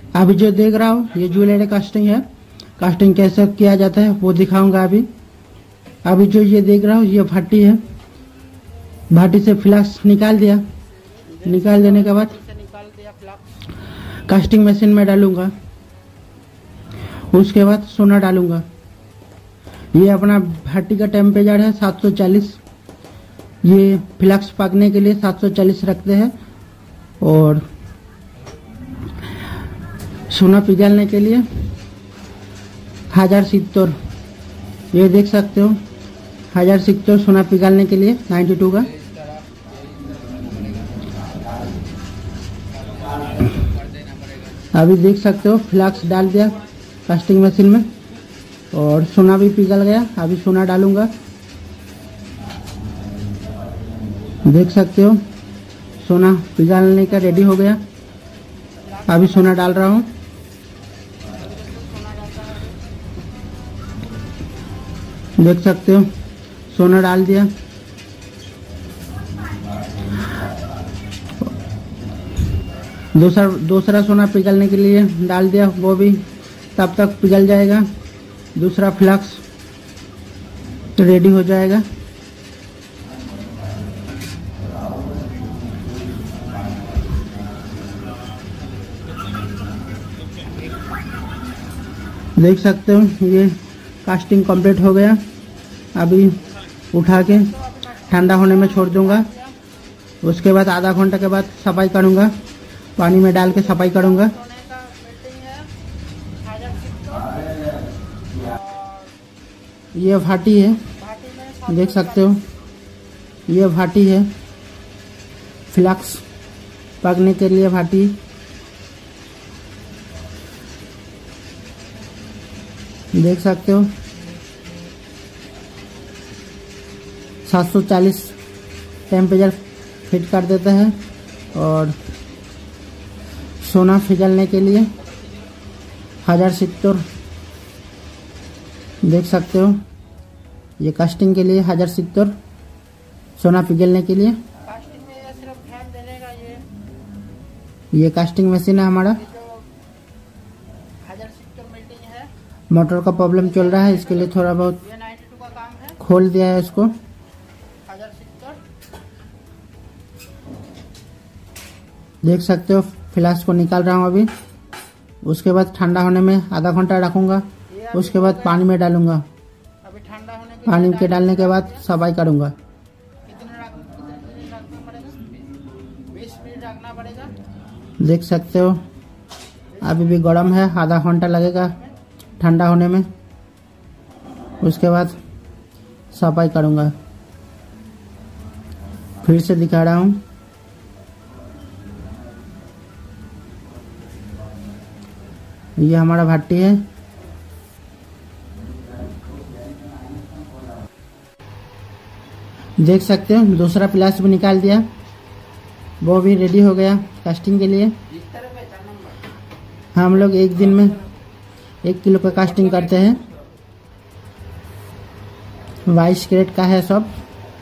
अभी जो देख रहा हूँ ये ज्वेलरी कास्टिंग है। कास्टिंग कैसे किया जाता है वो दिखाऊंगा अभी। अभी जो ये देख रहा हूँ ये भट्टी है। भट्टी से फ्लास्क निकाल दिया। निकाल देने के बाद कास्टिंग मशीन में डालूंगा। उसके बाद सोना डालूंगा। ये अपना भट्टी का टेम्परेचर है 740। ये फ्लास्क पकने के लिए 740 रखते हैं और सोना पिघलने के लिए 1070। ये देख सकते हो 1070 सोना पिघलने के लिए 92 का। अभी देख सकते हो फ्लास्क डाल दिया कास्टिंग मशीन में और सोना भी पिघल गया। अभी सोना डालूंगा। देख सकते हो सोना पिघलने का रेडी हो गया। अभी सोना डाल रहा हूँ। देख सकते हो सोना डाल दिया। दूसरा सोना पिघलने के लिए डाल दिया, वो भी तब तक पिघल जाएगा। दूसरा फ्लास्क रेडी हो जाएगा। देख सकते हो ये कास्टिंग कंप्लीट हो गया। अभी उठा के ठंडा होने में छोड़ दूंगा। उसके बाद आधा घंटा के बाद सफाई करूंगा। पानी में डाल के सफाई करूंगा। ये भाटी है, देख सकते हो ये भाटी है। फ्लास्क पकने के लिए भाटी। देख सकते हो 740 टेम्परेचर फिट कर देता है और सोना पिघलने के लिए 1070। देख सकते हो ये कास्टिंग के लिए 1070 सोना पिघलने के लिए। कास्टिंग में सिर्फ ध्यान देने का ये कास्टिंग मशीन है हमारा। 1070 मीटिंग है। मोटर का प्रॉब्लम चल रहा है, इसके लिए थोड़ा बहुत ये 92 का काम है। खोल दिया है इसको। 1070 देख सकते हो फ्लास्क को निकाल रहा हूँ अभी। उसके बाद ठंडा होने में आधा घंटा रखूंगा। उसके बाद पानी में डालूंगा। अभी ठंडा होने के पानी के डालने के बाद सफाई करूंगा। कितने मिनट रखना पड़ेगा? 20 मिनट रखना पड़ेगा। देख सकते हो अभी भी गर्म है, आधा घंटा लगेगा ठंडा होने में। उसके बाद सफाई करूंगा। फिर से दिखा रहा हूँ। ये हमारा भट्टी है। देख सकते हो दूसरा प्लास भी निकाल दिया, वो भी रेडी हो गया कास्टिंग के लिए। हम लोग एक दिन में 1 किलो का कास्टिंग करते हैं। 22 कैरेट का है सब।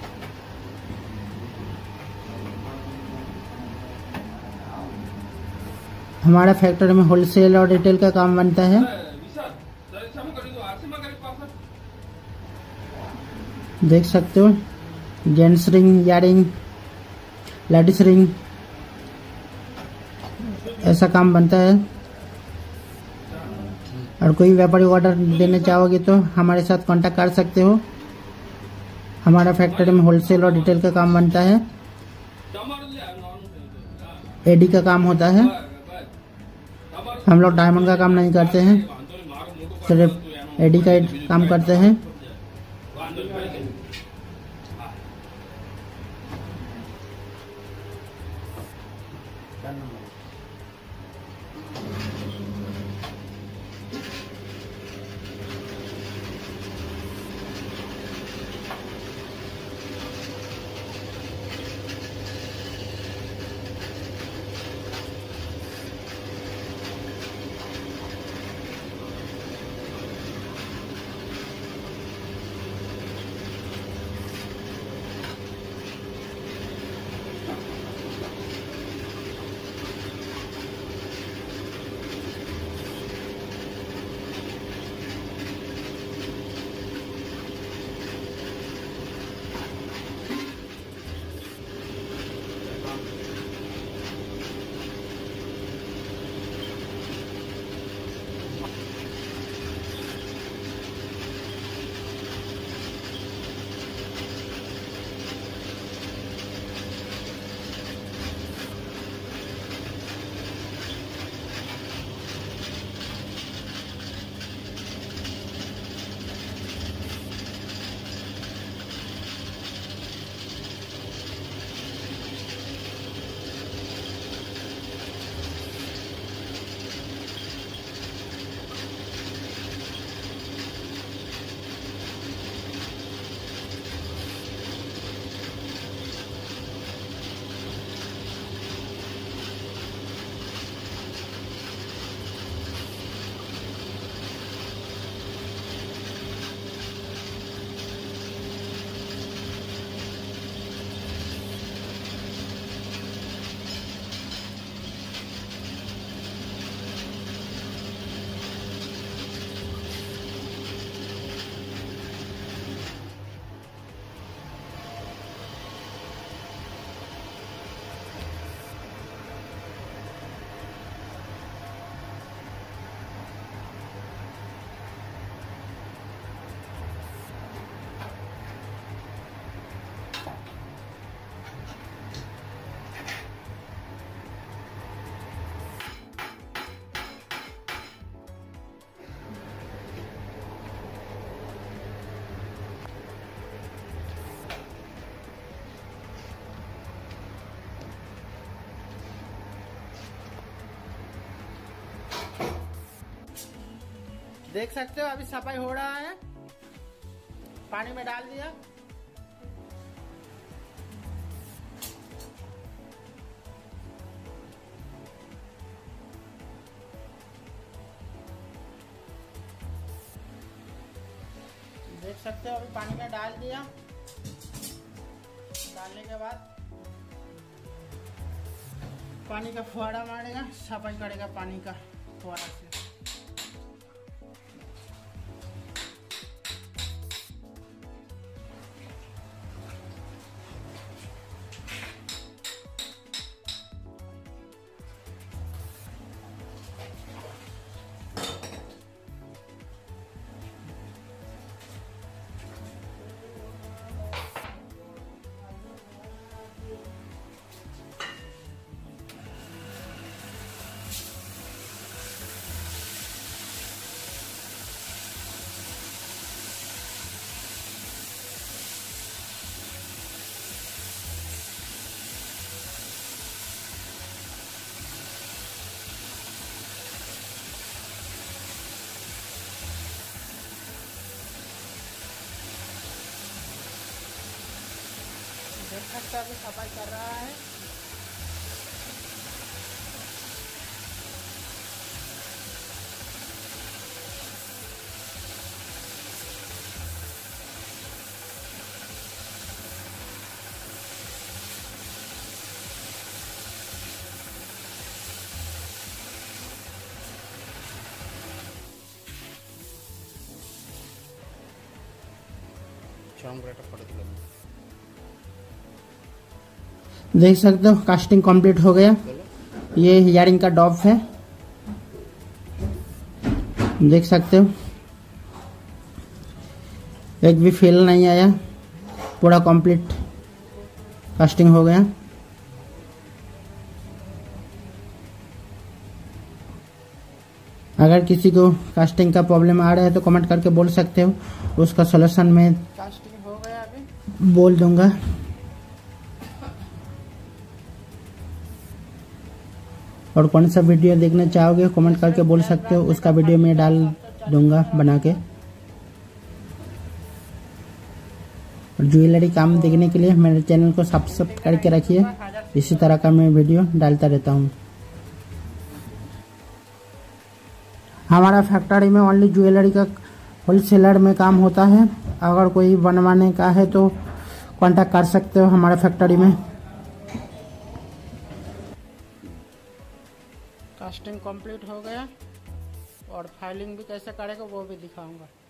हमारा फैक्ट्री में होलसेल और रिटेल का काम बनता है। देख सकते हो gents ring, earring, ladies ring, ऐसा काम बनता है। और कोई व्यापारी ऑर्डर देने चाहोगे तो हमारे साथ कांटेक्ट कर सकते हो। हमारा फैक्ट्री में होलसेल और रिटेल का काम बनता है। एडी का काम होता है। हम लोग डायमंड का काम नहीं करते हैं, सिर्फ एडी का काम करते हैं। देख सकते हो अभी सफाई हो रहा है, पानी में डाल दिया। देख सकते हो अभी पानी में डाल दिया। डालने के बाद पानी का फुहारा मारेगा, सफाई करेगा पानी का फुहारा से। देख सकते हो अभी सफाई कर रहा है। देख सकते हो कास्टिंग कंप्लीट हो गया। ये इयरिंग का डॉप है, देख सकते हो एक भी फेल नहीं आया, पूरा कंप्लीट कास्टिंग हो गया। अगर किसी को कास्टिंग का प्रॉब्लम आ रहा है तो कमेंट करके बोल सकते हो, उसका सलूशन मैं कास्टिंग हो गया अभी बोल दूंगा। और कौन सा वीडियो देखना चाहोगे कमेंट करके बोल सकते हो, उसका वीडियो मैं डाल दूंगा बना के। और ज्वेलरी काम देखने के लिए मेरे चैनल को सब्सक्राइब करके रखिए, इसी तरह का मैं वीडियो डालता रहता हूँ। हमारा फैक्ट्री में ओनली ज्वेलरी का होलसेलर में काम होता है। अगर कोई बनवाने का है तो कांटेक्ट कर सकते हो हमारे फैक्ट्री में। कास्टिंग कंप्लीट हो गया और फाइलिंग भी कैसे करेगा वो भी दिखाऊंगा।